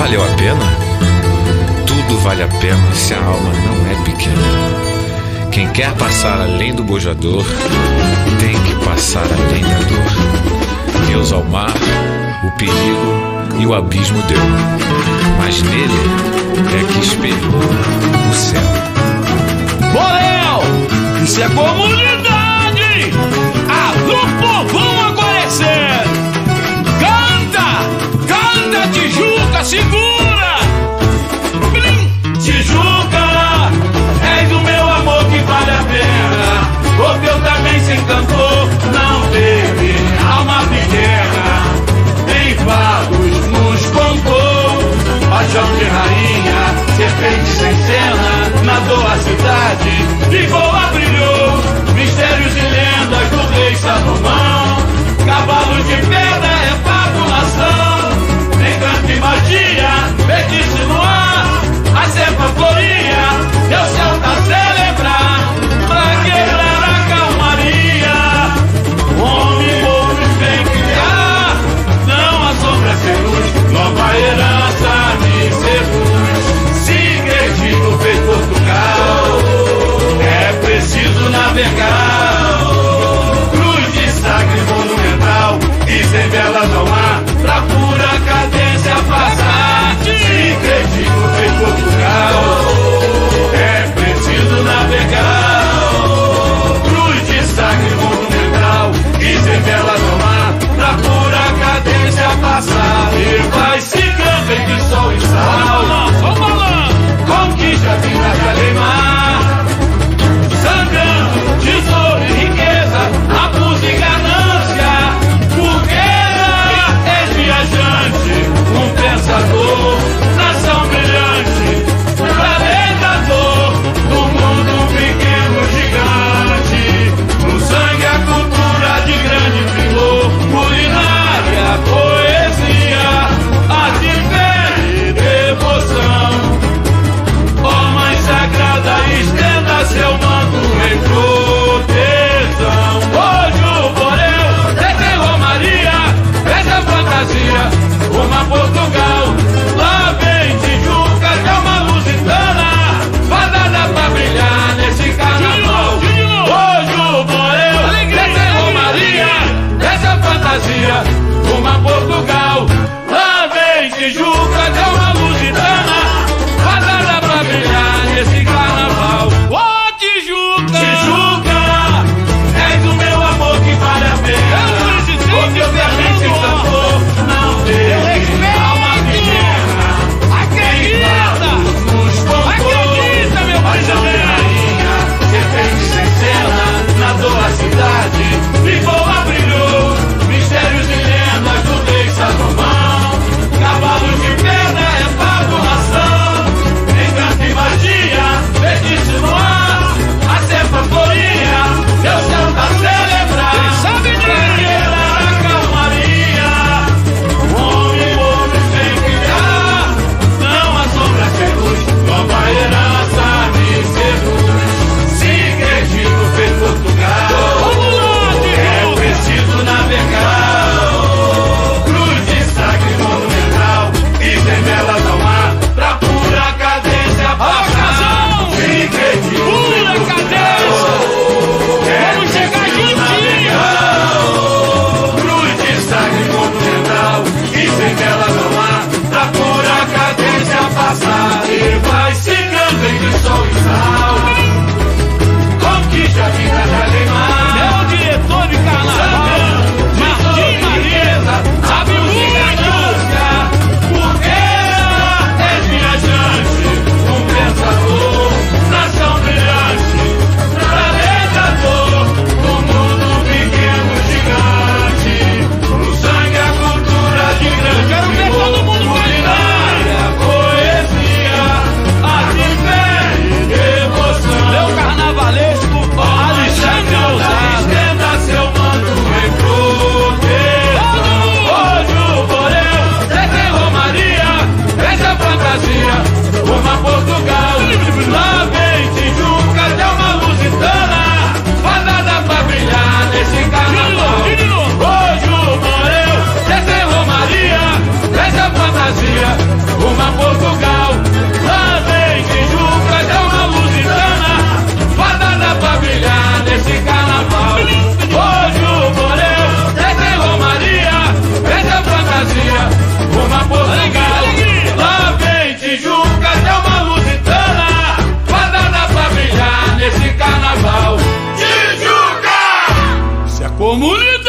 Valeu a pena? Tudo vale a pena se a alma não é pequena. Quem quer passar além do bojador tem que passar além da dor. Deus ao mar, o perigo e o abismo deu, mas nele é que espelhou o céu. Borel, isso é comunidade! Alô, povão agora é sério! Canta, canta, Tijuca, segura! Blim, Tijuca, és o meu amor que vale a pena. O teu também se encantou, não teve alma pequena. Em fados nos contou, paixão de rainha, serpente sem cena, nadou a cidade, vigoa brilhou, mistérios e lendas do rei Salomão. Cavalo de pedra é fabulação, encanto e magia, feitiço no ar, a cepa floria, Deus céu tá celebrar, pra quebrar a calmaria. O homem morto vem criar, não assombra ser luz, nova herança me seduz. Se Egito fez Portugal, é Comunidade!